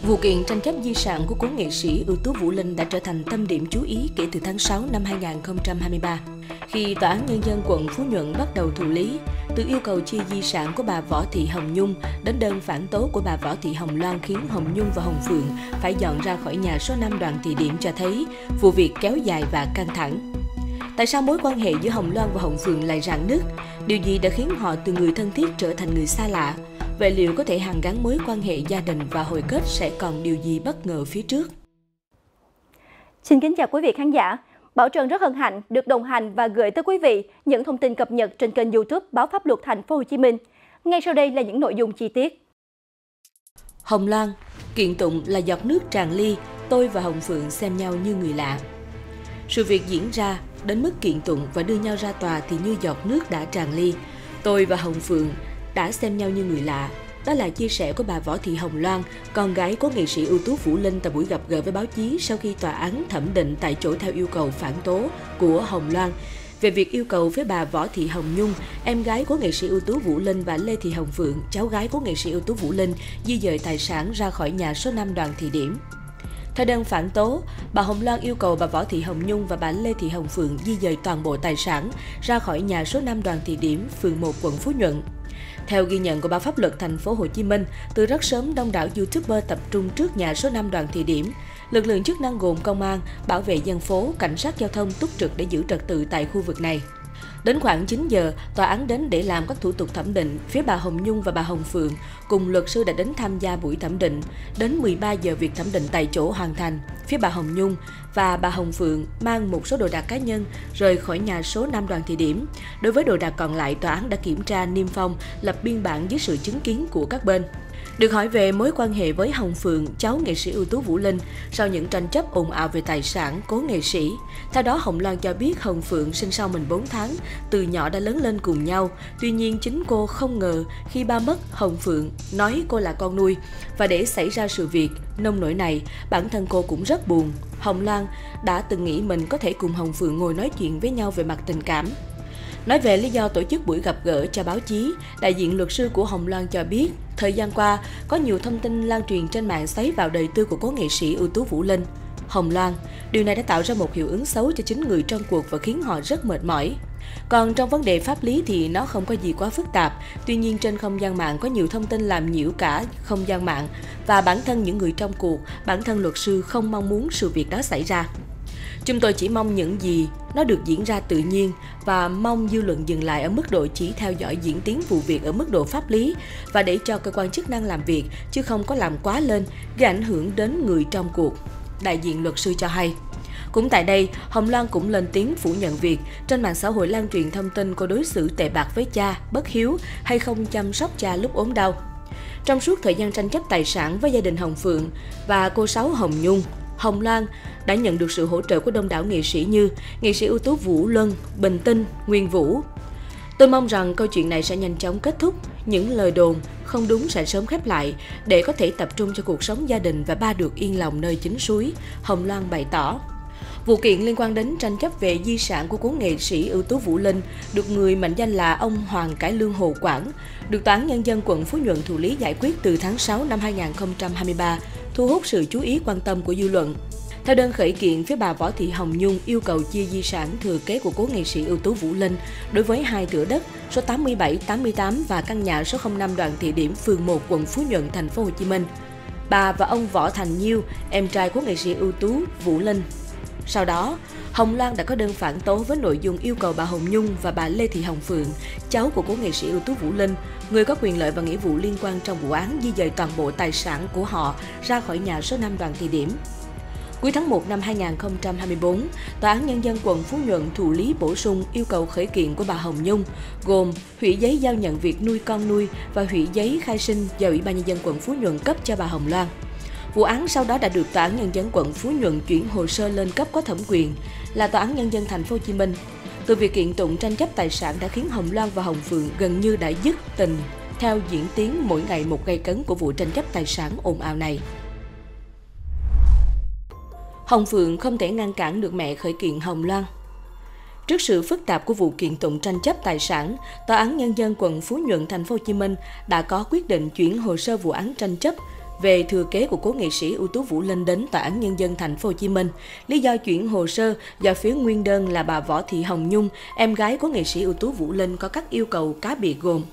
Vụ kiện tranh chấp di sản của cố nghệ sĩ ưu tú Vũ Linh đã trở thành tâm điểm chú ý kể từ tháng 6 năm 2023, khi Tòa án Nhân dân quận Phú Nhuận bắt đầu thụ lý, từ yêu cầu chia di sản của bà Võ Thị Hồng Nhung đến đơn phản tố của bà Võ Thị Hồng Loan khiến Hồng Nhung và Hồng Phượng phải dọn ra khỏi nhà số 5 Đoàn Thị Điểm cho thấy vụ việc kéo dài và căng thẳng. Tại sao mối quan hệ giữa Hồng Loan và Hồng Phượng lại rạn nứt? Điều gì đã khiến họ từ người thân thiết trở thành người xa lạ? Vậy liệu có thể hàn gắn mối quan hệ gia đình và hồi kết sẽ còn điều gì bất ngờ phía trước? Xin kính chào quý vị khán giả. Bảo Trân rất hân hạnh được đồng hành và gửi tới quý vị những thông tin cập nhật trên kênh YouTube Báo Pháp Luật Thành phố Hồ Chí Minh. Ngay sau đây là những nội dung chi tiết. Hồng Loan, kiện tụng là giọt nước tràn ly, tôi và Hồng Phượng xem nhau như người lạ. Sự việc diễn ra đến mức kiện tụng và đưa nhau ra tòa thì như giọt nước đã tràn ly. Tôi và Hồng Phượng đã xem nhau như người lạ. Đó là chia sẻ của bà Võ Thị Hồng Loan, con gái của nghệ sĩ ưu tú Vũ Linh tại buổi gặp gỡ với báo chí sau khi tòa án thẩm định tại chỗ theo yêu cầu phản tố của Hồng Loan về việc yêu cầu phía bà Võ Thị Hồng Nhung, em gái của nghệ sĩ ưu tú Vũ Linh và Lê Thị Hồng Phượng, cháu gái của nghệ sĩ ưu tú Vũ Linh, di dời tài sản ra khỏi nhà số 5 Đoàn Thị Điểm. Theo đơn phản tố, bà Hồng Loan yêu cầu bà Võ Thị Hồng Nhung và bà Lê Thị Hồng Phượng di dời toàn bộ tài sản ra khỏi nhà số 5 Đoàn Thị Điểm, phường 1, quận Phú Nhuận. Theo ghi nhận của Báo Pháp Luật Thành phố Hồ Chí Minh, từ rất sớm đông đảo YouTuber tập trung trước nhà số 5 Đoàn Thị Điểm. Lực lượng chức năng gồm công an, bảo vệ dân phố, cảnh sát giao thông túc trực để giữ trật tự tại khu vực này. Đến khoảng 9 giờ, tòa án đến để làm các thủ tục thẩm định. Phía bà Hồng Nhung và bà Hồng Phượng cùng luật sư đã đến tham gia buổi thẩm định. Đến 13 giờ việc thẩm định tại chỗ hoàn thành. Phía bà Hồng Nhung và bà Hồng Phượng mang một số đồ đạc cá nhân rời khỏi nhà số 5 Đoàn Thị Điểm. Đối với đồ đạc còn lại, tòa án đã kiểm tra niêm phong, lập biên bản dưới sự chứng kiến của các bên. Được hỏi về mối quan hệ với Hồng Phượng, cháu nghệ sĩ ưu tú Vũ Linh, sau những tranh chấp ồn ào về tài sản cố nghệ sĩ. Theo đó, Hồng Loan cho biết Hồng Phượng sinh sau mình 4 tháng, từ nhỏ đã lớn lên cùng nhau. Tuy nhiên, chính cô không ngờ khi ba mất, Hồng Phượng nói cô là con nuôi. Và để xảy ra sự việc nông nổi này, bản thân cô cũng rất buồn. Hồng Loan đã từng nghĩ mình có thể cùng Hồng Phượng ngồi nói chuyện với nhau về mặt tình cảm. Nói về lý do tổ chức buổi gặp gỡ cho báo chí, đại diện luật sư của Hồng Loan cho biết, thời gian qua, có nhiều thông tin lan truyền trên mạng xoáy vào đời tư của cố nghệ sĩ ưu tú Vũ Linh. Hồng Loan, điều này đã tạo ra một hiệu ứng xấu cho chính người trong cuộc và khiến họ rất mệt mỏi. Còn trong vấn đề pháp lý thì nó không có gì quá phức tạp, tuy nhiên trên không gian mạng có nhiều thông tin làm nhiễu cả không gian mạng và bản thân những người trong cuộc, bản thân luật sư không mong muốn sự việc đó xảy ra. Chúng tôi chỉ mong những gì nó được diễn ra tự nhiên và mong dư luận dừng lại ở mức độ chỉ theo dõi diễn tiến vụ việc ở mức độ pháp lý và để cho cơ quan chức năng làm việc chứ không có làm quá lên, gây ảnh hưởng đến người trong cuộc, đại diện luật sư cho hay. Cũng tại đây, Hồng Loan cũng lên tiếng phủ nhận việc trên mạng xã hội lan truyền thông tin cô đối xử tệ bạc với cha, bất hiếu hay không chăm sóc cha lúc ốm đau. Trong suốt thời gian tranh chấp tài sản với gia đình Hồng Phượng và cô Sáu Hồng Nhung, Hồng Loan đã nhận được sự hỗ trợ của đông đảo nghệ sĩ như nghệ sĩ ưu tú Vũ Luân, Bình Tinh, Nguyên Vũ. Tôi mong rằng câu chuyện này sẽ nhanh chóng kết thúc, những lời đồn không đúng sẽ sớm khép lại để có thể tập trung cho cuộc sống gia đình và ba được yên lòng nơi chính suối, Hồng Loan bày tỏ. Vụ kiện liên quan đến tranh chấp về di sản của cố nghệ sĩ ưu tú Vũ Linh được người mệnh danh là ông Hoàng Cải Lương Hồ Quảng, được Tòa án Nhân dân quận Phú Nhuận thụ lý giải quyết từ tháng 6 năm 2023, thu hút sự chú ý quan tâm của dư luận. Theo đơn khởi kiện, phía bà Võ Thị Hồng Nhung yêu cầu chia di sản thừa kế của cố nghệ sĩ ưu tú Vũ Linh đối với 2 thửa đất số 87, 88 và căn nhà số 05 Đoàn Thị Điểm, phường 1, quận Phú Nhuận, thành phố Hồ Chí Minh. Bà và ông Võ Thành Nhiêu, em trai của nghệ sĩ ưu tú Vũ Linh. Sau đó, Hồng Loan đã có đơn phản tố với nội dung yêu cầu bà Hồng Nhung và bà Lê Thị Hồng Phượng, cháu của cố nghệ sĩ ưu tú Vũ Linh, người có quyền lợi và nghĩa vụ liên quan trong vụ án, di dời toàn bộ tài sản của họ ra khỏi nhà số 5 Đoàn Thị Điểm. Cuối tháng 1 năm 2024, Tòa án Nhân dân quận Phú Nhuận thụ lý bổ sung yêu cầu khởi kiện của bà Hồng Nhung, gồm hủy giấy giao nhận việc nuôi con nuôi và hủy giấy khai sinh do Ủy ban Nhân dân quận Phú Nhuận cấp cho bà Hồng Loan. Vụ án sau đó đã được Tòa án Nhân dân quận Phú Nhuận chuyển hồ sơ lên cấp có thẩm quyền là Tòa án Nhân dân thành phố Hồ Chí Minh. Từ việc kiện tụng tranh chấp tài sản đã khiến Hồng Loan và Hồng Phượng gần như đã dứt tình theo diễn tiến mỗi ngày một gay cấn của vụ tranh chấp tài sản ồn ào này. Hồng Phượng không thể ngăn cản được mẹ khởi kiện Hồng Loan. Trước sự phức tạp của vụ kiện tụng tranh chấp tài sản, Tòa án Nhân dân quận Phú Nhuận, thành phố Hồ Chí Minh đã có quyết định chuyển hồ sơ vụ án tranh chấp về thừa kế của cố nghệ sĩ ưu tú Vũ Linh đến Tòa án Nhân dân Thành phố Hồ Chí Minh. Lý do chuyển hồ sơ do phía nguyên đơn là bà Võ Thị Hồng Nhung, em gái cố nghệ sĩ ưu tú Vũ Linh có các yêu cầu cá biệt gồm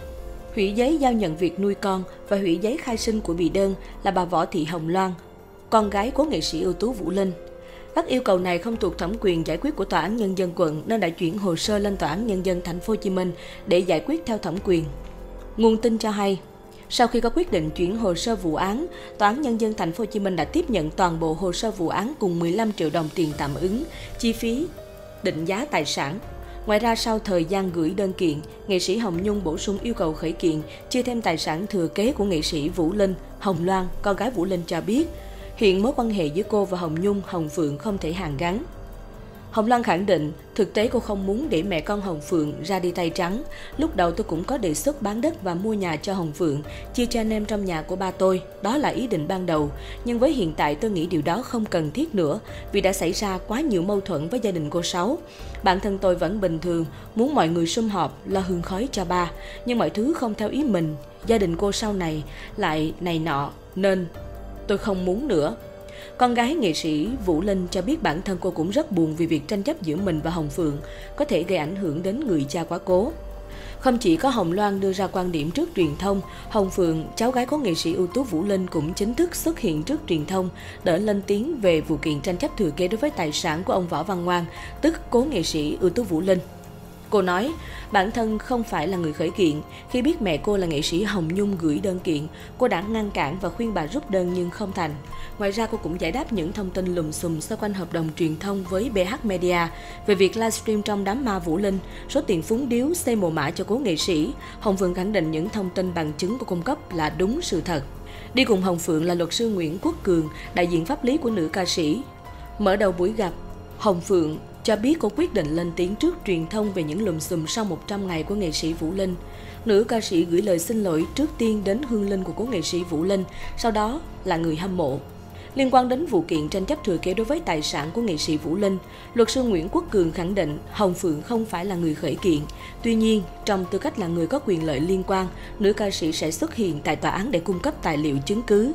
hủy giấy giao nhận việc nuôi con và hủy giấy khai sinh của bị đơn là bà Võ Thị Hồng Loan, con gái cố nghệ sĩ ưu tú Vũ Linh. Các yêu cầu này không thuộc thẩm quyền giải quyết của Tòa án Nhân dân quận nên đã chuyển hồ sơ lên Tòa án Nhân dân Thành phố Hồ Chí Minh để giải quyết theo thẩm quyền. Nguồn tin cho hay, sau khi có quyết định chuyển hồ sơ vụ án, Tòa án Nhân dân Thành phố Hồ Chí Minh đã tiếp nhận toàn bộ hồ sơ vụ án cùng 15 triệu đồng tiền tạm ứng, chi phí định giá tài sản. Ngoài ra, sau thời gian gửi đơn kiện, nghệ sĩ Hồng Nhung bổ sung yêu cầu khởi kiện chia thêm tài sản thừa kế của nghệ sĩ Vũ Linh. Hồng Loan, con gái Vũ Linh cho biết, hiện mối quan hệ giữa cô và Hồng Nhung, Hồng Phượng không thể hàn gắn. Hồng Loan khẳng định, thực tế cô không muốn để mẹ con Hồng Phượng ra đi tay trắng. Lúc đầu tôi cũng có đề xuất bán đất và mua nhà cho Hồng Phượng, chia cho anh em trong nhà của ba tôi. Đó là ý định ban đầu. Nhưng với hiện tại tôi nghĩ điều đó không cần thiết nữa, vì đã xảy ra quá nhiều mâu thuẫn với gia đình cô Sáu. Bản thân tôi vẫn bình thường, muốn mọi người sum họp, lo hương khói cho ba. Nhưng mọi thứ không theo ý mình, gia đình cô sau này lại này nọ, nên tôi không muốn nữa. Con gái nghệ sĩ Vũ Linh cho biết bản thân cô cũng rất buồn vì việc tranh chấp giữa mình và Hồng Phượng có thể gây ảnh hưởng đến người cha quá cố. Không chỉ có Hồng Loan đưa ra quan điểm trước truyền thông, Hồng Phượng, cháu gái của nghệ sĩ ưu tú Vũ Linh cũng chính thức xuất hiện trước truyền thông để lên tiếng về vụ kiện tranh chấp thừa kế đối với tài sản của ông Võ Văn Ngoan, tức cố nghệ sĩ ưu tú Vũ Linh. Cô nói, bản thân không phải là người khởi kiện. Khi biết mẹ cô là nghệ sĩ Hồng Nhung gửi đơn kiện, cô đã ngăn cản và khuyên bà rút đơn nhưng không thành. Ngoài ra, cô cũng giải đáp những thông tin lùm xùm xoay quanh hợp đồng truyền thông với BH Media về việc livestream trong đám ma Vũ Linh, số tiền phúng điếu, xây mồ mả cho cố nghệ sĩ. Hồng Phượng khẳng định những thông tin bằng chứng cô cung cấp là đúng sự thật. Đi cùng Hồng Phượng là luật sư Nguyễn Quốc Cường, đại diện pháp lý của nữ ca sĩ. Mở đầu buổi gặp, Hồng Phượng cho biết cô quyết định lên tiếng trước truyền thông về những lùm xùm sau 100 ngày của nghệ sĩ Vũ Linh. Nữ ca sĩ gửi lời xin lỗi trước tiên đến hương linh của cố nghệ sĩ Vũ Linh, sau đó là người hâm mộ. Liên quan đến vụ kiện tranh chấp thừa kế đối với tài sản của nghệ sĩ Vũ Linh, luật sư Nguyễn Quốc Cường khẳng định Hồng Phượng không phải là người khởi kiện. Tuy nhiên, trong tư cách là người có quyền lợi liên quan, nữ ca sĩ sẽ xuất hiện tại tòa án để cung cấp tài liệu chứng cứ.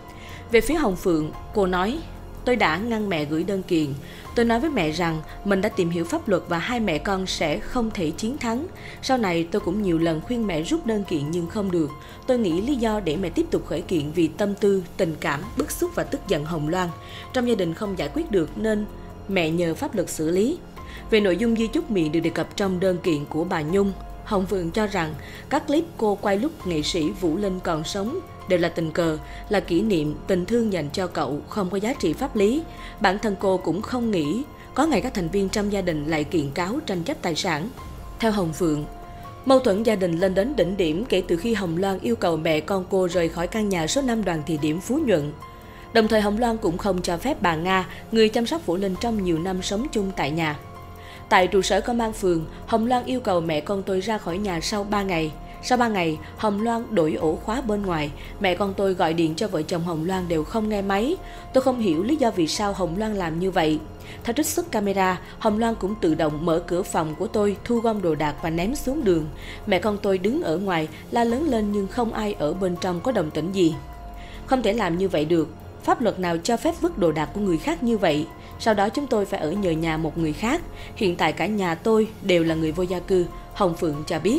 Về phía Hồng Phượng, cô nói, tôi đã ngăn mẹ gửi đơn kiện. Tôi nói với mẹ rằng mình đã tìm hiểu pháp luật và hai mẹ con sẽ không thể chiến thắng. Sau này tôi cũng nhiều lần khuyên mẹ rút đơn kiện nhưng không được. Tôi nghĩ lý do để mẹ tiếp tục khởi kiện vì tâm tư, tình cảm, bức xúc và tức giận Hồng Loan. Trong gia đình không giải quyết được nên mẹ nhờ pháp luật xử lý. Về nội dung di chúc miệng được đề cập trong đơn kiện của bà Nhung, Hồng Phượng cho rằng các clip cô quay lúc nghệ sĩ Vũ Linh còn sống đều là tình cờ, là kỷ niệm, tình thương dành cho cậu, không có giá trị pháp lý. Bản thân cô cũng không nghĩ có ngày các thành viên trong gia đình lại kiện cáo tranh chấp tài sản. Theo Hồng Phượng, mâu thuẫn gia đình lên đến đỉnh điểm kể từ khi Hồng Loan yêu cầu mẹ con cô rời khỏi căn nhà số 5 Đoàn Thị Điểm, Phú Nhuận. Đồng thời Hồng Loan cũng không cho phép bà Nga, người chăm sóc Vũ Linh trong nhiều năm sống chung tại nhà. Tại trụ sở công an phường, Hồng Loan yêu cầu mẹ con tôi ra khỏi nhà sau 3 ngày. Sau 3 ngày, Hồng Loan đổi ổ khóa bên ngoài. Mẹ con tôi gọi điện cho vợ chồng Hồng Loan đều không nghe máy. Tôi không hiểu lý do vì sao Hồng Loan làm như vậy. Theo trích xuất camera, Hồng Loan cũng tự động mở cửa phòng của tôi, thu gom đồ đạc và ném xuống đường. Mẹ con tôi đứng ở ngoài, la lớn lên nhưng không ai ở bên trong có động tĩnh gì. Không thể làm như vậy được. Pháp luật nào cho phép vứt đồ đạc của người khác như vậy? Sau đó chúng tôi phải ở nhờ nhà một người khác. Hiện tại cả nhà tôi đều là người vô gia cư, Hồng Phượng cho biết.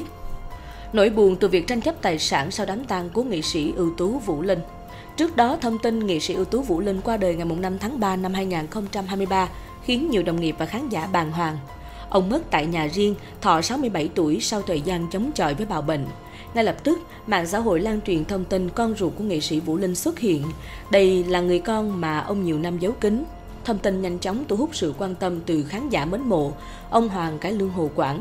Nỗi buồn từ việc tranh chấp tài sản sau đám tang của nghệ sĩ ưu tú Vũ Linh. Trước đó, thông tin nghệ sĩ ưu tú Vũ Linh qua đời ngày 5 tháng 3 năm 2023 khiến nhiều đồng nghiệp và khán giả bàng hoàng. Ông mất tại nhà riêng, thọ 67 tuổi sau thời gian chống chọi với bạo bệnh. Ngay lập tức, mạng xã hội lan truyền thông tin con ruột của nghệ sĩ Vũ Linh xuất hiện. Đây là người con mà ông nhiều năm giấu kín. Thông tin nhanh chóng thu hút sự quan tâm từ khán giả mến mộ, ông Hoàng Cải Lương Hồ Quảng.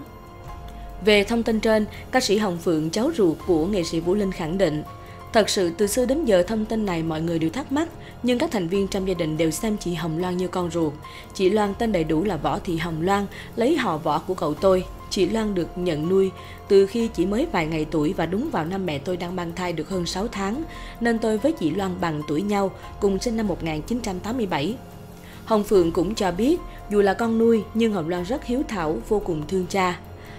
Về thông tin trên, ca sĩ Hồng Phượng, cháu ruột của nghệ sĩ Vũ Linh khẳng định, thật sự từ xưa đến giờ thông tin này mọi người đều thắc mắc, nhưng các thành viên trong gia đình đều xem chị Hồng Loan như con ruột. Chị Loan tên đầy đủ là Võ Thị Hồng Loan, lấy họ Võ của cậu tôi. Chị Loan được nhận nuôi từ khi chỉ mới vài ngày tuổi và đúng vào năm mẹ tôi đang mang thai được hơn 6 tháng, nên tôi với chị Loan bằng tuổi nhau, cùng sinh năm 1987. Hồng Phượng cũng cho biết, dù là con nuôi nhưng Hồng Loan rất hiếu thảo, vô cùng thương cha.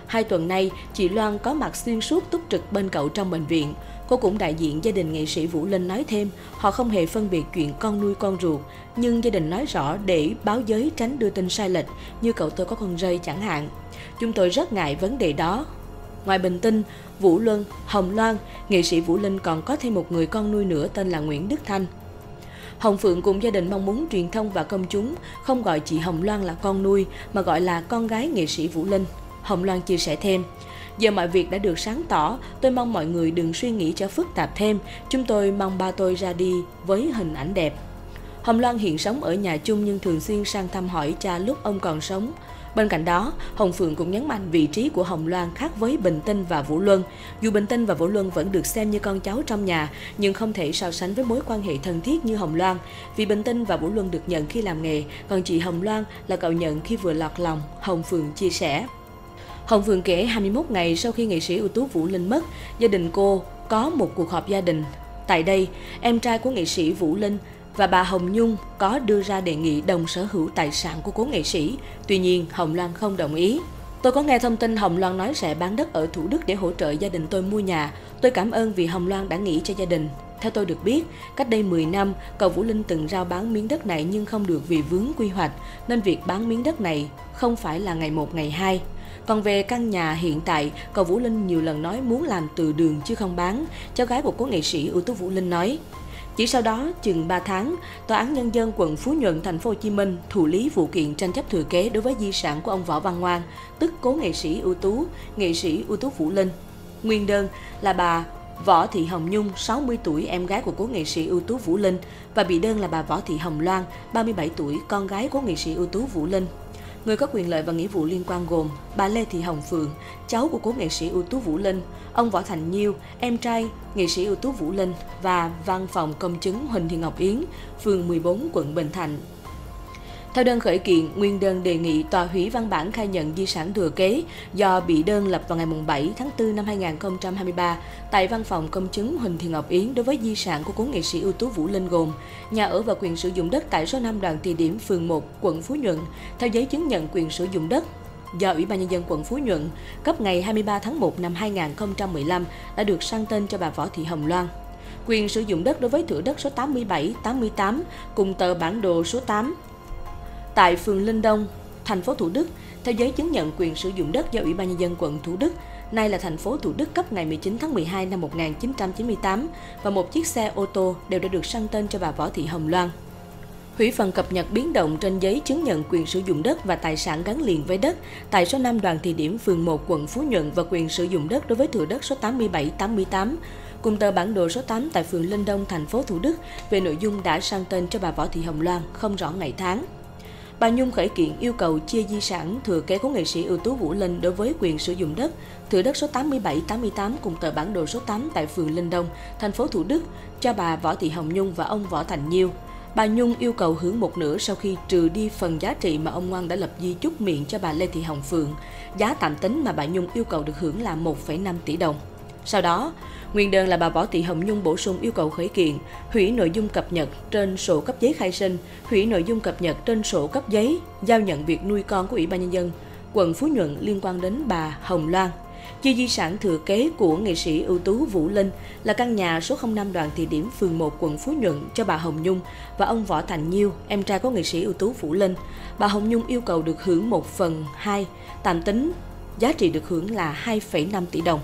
2 tuần nay, chị Loan có mặt xuyên suốt túc trực bên cậu trong bệnh viện. Cô cũng đại diện gia đình nghệ sĩ Vũ Linh nói thêm, họ không hề phân biệt chuyện con nuôi con ruột, nhưng gia đình nói rõ để báo giới tránh đưa tin sai lệch, như cậu tôi có con rơi chẳng hạn. Chúng tôi rất ngại vấn đề đó. Ngoài Bình Tinh, Vũ Luân, Hồng Loan, nghệ sĩ Vũ Linh còn có thêm một người con nuôi nữa tên là Nguyễn Đức Thanh. Hồng Phượng cùng gia đình mong muốn truyền thông và công chúng không gọi chị Hồng Loan là con nuôi mà gọi là con gái nghệ sĩ Vũ Linh. Hồng Loan chia sẻ thêm, giờ mọi việc đã được sáng tỏ, tôi mong mọi người đừng suy nghĩ cho phức tạp thêm, chúng tôi mong ba tôi ra đi với hình ảnh đẹp. Hồng Loan hiện sống ở nhà chung nhưng thường xuyên sang thăm hỏi cha lúc ông còn sống. Bên cạnh đó, Hồng Phượng cũng nhấn mạnh vị trí của Hồng Loan khác với Bình Tinh và Vũ Luân. Dù Bình Tinh và Vũ Luân vẫn được xem như con cháu trong nhà, nhưng không thể so sánh với mối quan hệ thân thiết như Hồng Loan. Vì Bình Tinh và Vũ Luân được nhận khi làm nghề, còn chị Hồng Loan là cậu nhận khi vừa lọt lòng, Hồng Phượng chia sẻ. Hồng Phượng kể 21 ngày sau khi nghệ sĩ ưu tú Vũ Linh mất, gia đình cô có một cuộc họp gia đình. Tại đây, em trai của nghệ sĩ Vũ Linh và bà Hồng Nhung có đưa ra đề nghị đồng sở hữu tài sản của cố nghệ sĩ. Tuy nhiên, Hồng Loan không đồng ý. Tôi có nghe thông tin Hồng Loan nói sẽ bán đất ở Thủ Đức để hỗ trợ gia đình tôi mua nhà. Tôi cảm ơn vì Hồng Loan đã nghĩ cho gia đình. Theo tôi được biết, cách đây 10 năm, cậu Vũ Linh từng rao bán miếng đất này nhưng không được vì vướng quy hoạch, nên việc bán miếng đất này không phải là ngày 1 ngày 2. Còn về căn nhà hiện tại, cậu Vũ Linh nhiều lần nói muốn làm từ đường chứ không bán, cháu gái của cố nghệ sĩ ưu tú Vũ Linh nói. Chỉ sau đó, chừng 3 tháng, Tòa án Nhân dân quận Phú Nhuận, thành phố Hồ Chí Minh thụ lý vụ kiện tranh chấp thừa kế đối với di sản của ông Võ Văn Ngoan, tức cố nghệ sĩ ưu tú Vũ Linh. Nguyên đơn là bà Võ Thị Hồng Nhung, 60 tuổi, em gái của cố nghệ sĩ ưu tú Vũ Linh, và bị đơn là bà Võ Thị Hồng Loan, 37 tuổi, con gái cố nghệ sĩ ưu tú Vũ Linh. Người có quyền lợi và nghĩa vụ liên quan gồm bà Lê Thị Hồng Phượng, cháu của cố nghệ sĩ ưu tú Vũ Linh, ông Võ Thành Nhiêu, em trai nghệ sĩ ưu tú Vũ Linh, và văn phòng công chứng Huỳnh Thị Ngọc Yến, phường 14, quận Bình Thạnh. Theo đơn khởi kiện, nguyên đơn đề nghị tòa hủy văn bản khai nhận di sản thừa kế do bị đơn lập vào ngày 7 tháng 4 năm 2023 tại văn phòng công chứng Huỳnh Thị Ngọc Yến đối với di sản của cố nghệ sĩ ưu tú Vũ Linh gồm nhà ở và quyền sử dụng đất tại số 5 Đoàn Thị Điểm, phường 1, quận Phú Nhuận, theo giấy chứng nhận quyền sử dụng đất do Ủy ban Nhân dân quận Phú Nhuận cấp ngày 23 tháng 1 năm 2015 đã được sang tên cho bà Võ Thị Hồng Loan. Quyền sử dụng đất đối với thửa đất số 87, 88 cùng tờ bản đồ số 8 tại phường Linh Đông, thành phố Thủ Đức, theo giấy chứng nhận quyền sử dụng đất do Ủy ban Nhân dân quận Thủ Đức, nay là thành phố Thủ Đức cấp ngày 19 tháng 12 năm 1998, và một chiếc xe ô tô đều đã được sang tên cho bà Võ Thị Hồng Loan. Hủy phần cập nhật biến động trên giấy chứng nhận quyền sử dụng đất và tài sản gắn liền với đất tại số 5 Đoàn Thị Điểm, phường 1, quận Phú Nhuận và quyền sử dụng đất đối với thửa đất số 87, 88, cùng tờ bản đồ số 8 tại phường Linh Đông, thành phố Thủ Đức về nội dung đã sang tên cho bà Võ Thị Hồng Loan, không rõ ngày tháng. Bà Nhung khởi kiện yêu cầu chia di sản thừa kế của nghệ sĩ ưu tú Vũ Linh đối với quyền sử dụng đất, thửa đất số 87, 88 cùng tờ bản đồ số 8 tại phường Linh Đông, thành phố Thủ Đức cho bà Võ Thị Hồng Nhung và ông Võ Thành Nhiêu. Bà Nhung yêu cầu hưởng một nửa sau khi trừ đi phần giá trị mà ông Ngoan đã lập di chúc miệng cho bà Lê Thị Hồng Phượng. Giá tạm tính mà bà Nhung yêu cầu được hưởng là 1,5 tỷ đồng. Sau đó, nguyên đơn là bà Võ Thị Hồng Nhung bổ sung yêu cầu khởi kiện, hủy nội dung cập nhật trên sổ cấp giấy khai sinh, hủy nội dung cập nhật trên sổ cấp giấy, giao nhận việc nuôi con của Ủy ban Nhân dân quận Phú Nhuận liên quan đến bà Hồng Loan. Chia di sản thừa kế của nghệ sĩ ưu tú Vũ Linh là căn nhà số 05 Đoàn Thị Điểm, phường 1, quận Phú Nhuận cho bà Hồng Nhung và ông Võ Thành Nhiêu, em trai của nghệ sĩ ưu tú Vũ Linh. Bà Hồng Nhung yêu cầu được hưởng 1/2, tạm tính giá trị được hưởng là 2,5 tỷ đồng.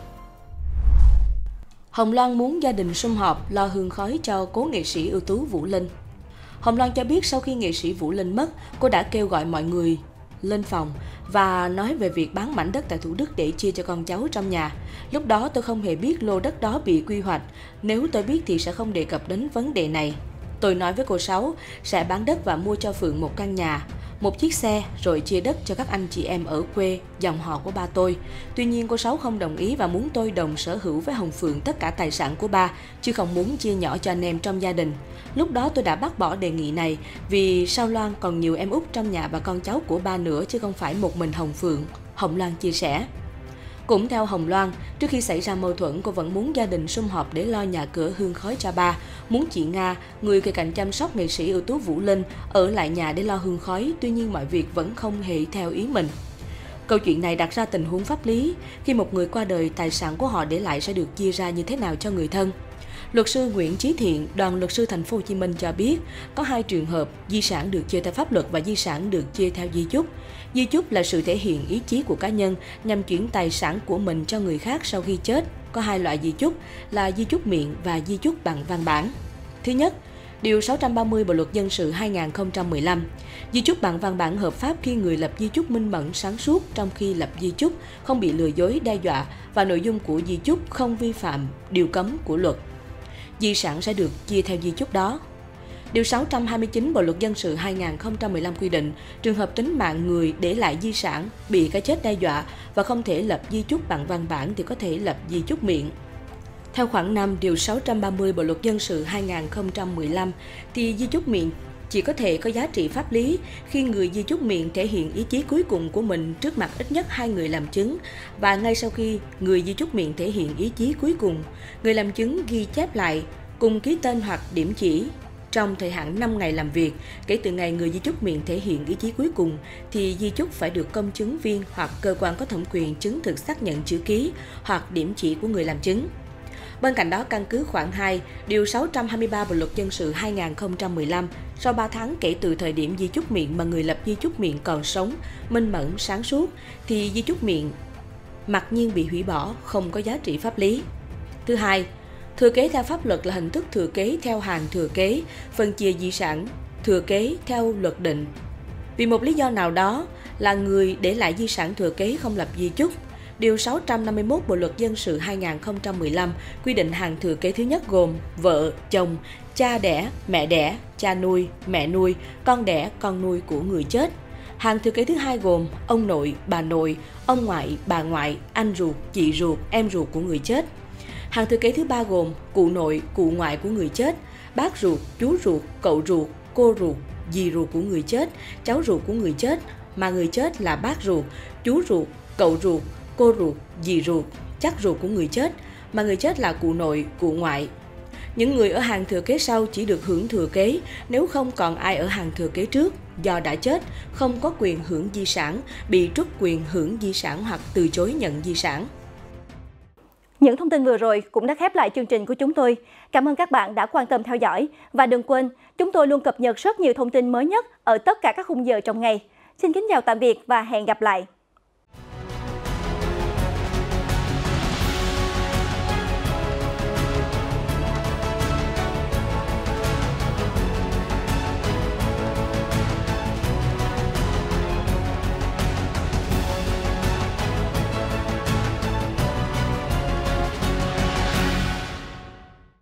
Hồng Loan muốn gia đình sum họp lo hương khói cho cố nghệ sĩ ưu tú Vũ Linh. Hồng Loan cho biết sau khi nghệ sĩ Vũ Linh mất, cô đã kêu gọi mọi người lên phòng và nói về việc bán mảnh đất tại Thủ Đức để chia cho con cháu trong nhà. Lúc đó tôi không hề biết lô đất đó bị quy hoạch, nếu tôi biết thì sẽ không đề cập đến vấn đề này. Tôi nói với cô Sáu sẽ bán đất và mua cho Phượng một căn nhà, một chiếc xe rồi chia đất cho các anh chị em ở quê, dòng họ của ba tôi. Tuy nhiên cô Sáu không đồng ý và muốn tôi đồng sở hữu với Hồng Phượng tất cả tài sản của ba, chứ không muốn chia nhỏ cho anh em trong gia đình. Lúc đó tôi đã bác bỏ đề nghị này vì sau Loan còn nhiều em út trong nhà và con cháu của ba nữa chứ không phải một mình Hồng Phượng, Hồng Loan chia sẻ. Cũng theo Hồng Loan, trước khi xảy ra mâu thuẫn, cô vẫn muốn gia đình sum họp để lo nhà cửa hương khói cho ba, muốn chị Nga, người kề cạnh chăm sóc nghệ sĩ ưu tú Vũ Linh, ở lại nhà để lo hương khói, tuy nhiên mọi việc vẫn không hề theo ý mình. Câu chuyện này đặt ra tình huống pháp lý, khi một người qua đời, tài sản của họ để lại sẽ được chia ra như thế nào cho người thân. Luật sư Nguyễn Chí Thiện, đoàn luật sư Thành phố Hồ Chí Minh cho biết, có 2 trường hợp di sản được chia theo pháp luật và di sản được chia theo di chúc. Di chúc là sự thể hiện ý chí của cá nhân nhằm chuyển tài sản của mình cho người khác sau khi chết. Có 2 loại di chúc là di chúc miệng và di chúc bằng văn bản. Thứ nhất, Điều 630 Bộ Luật Dân sự 2015, di chúc bằng văn bản hợp pháp khi người lập di chúc minh mẫn sáng suốt trong khi lập di chúc, không bị lừa dối đe dọa và nội dung của di chúc không vi phạm điều cấm của luật. Di sản sẽ được chia theo di chúc đó. Điều 629 Bộ Luật Dân sự 2015 quy định, trường hợp tính mạng người để lại di sản bị cái chết đe dọa và không thể lập di chúc bằng văn bản thì có thể lập di chúc miệng. Theo khoản 5 Điều 630 Bộ Luật Dân sự 2015 thì di chúc miệng chỉ có thể có giá trị pháp lý khi người di chúc miệng thể hiện ý chí cuối cùng của mình trước mặt ít nhất 2 người làm chứng và ngay sau khi người di chúc miệng thể hiện ý chí cuối cùng, người làm chứng ghi chép lại cùng ký tên hoặc điểm chỉ. Trong thời hạn 5 ngày làm việc, kể từ ngày người di chúc miệng thể hiện ý chí cuối cùng, thì di chúc phải được công chứng viên hoặc cơ quan có thẩm quyền chứng thực xác nhận chữ ký hoặc điểm chỉ của người làm chứng. Bên cạnh đó, căn cứ khoản 2, Điều 623 Bộ Luật Dân sự 2015, sau 3 tháng kể từ thời điểm di chúc miệng mà người lập di chúc miệng còn sống, minh mẫn, sáng suốt, thì di chúc miệng mặc nhiên bị hủy bỏ, không có giá trị pháp lý. Thứ hai, thừa kế theo pháp luật là hình thức thừa kế theo hàng thừa kế, phân chia di sản, thừa kế theo luật định. Vì một lý do nào đó là người để lại di sản thừa kế không lập di chúc. Điều 651 Bộ Luật Dân sự 2015 quy định hàng thừa kế thứ nhất gồm vợ, chồng, cha đẻ, cha nuôi, mẹ nuôi, con đẻ, con nuôi của người chết. Hàng thừa kế thứ hai gồm ông nội, bà nội, ông ngoại, bà ngoại, anh ruột, chị ruột, em ruột của người chết. Hàng thừa kế thứ ba gồm cụ nội, cụ ngoại của người chết, bác ruột, chú ruột, cậu ruột, cô ruột, dì ruột của người chết, cháu ruột của người chết, mà người chết là bác ruột, chú ruột, cậu ruột, cô ruột, dì ruột, chắc ruột của người chết, mà người chết là cụ nội, cụ ngoại. Những người ở hàng thừa kế sau chỉ được hưởng thừa kế nếu không còn ai ở hàng thừa kế trước, do đã chết, không có quyền hưởng di sản, bị truất quyền hưởng di sản hoặc từ chối nhận di sản. Những thông tin vừa rồi cũng đã khép lại chương trình của chúng tôi. Cảm ơn các bạn đã quan tâm theo dõi. Và đừng quên, chúng tôi luôn cập nhật rất nhiều thông tin mới nhất ở tất cả các khung giờ trong ngày. Xin kính chào tạm biệt và hẹn gặp lại.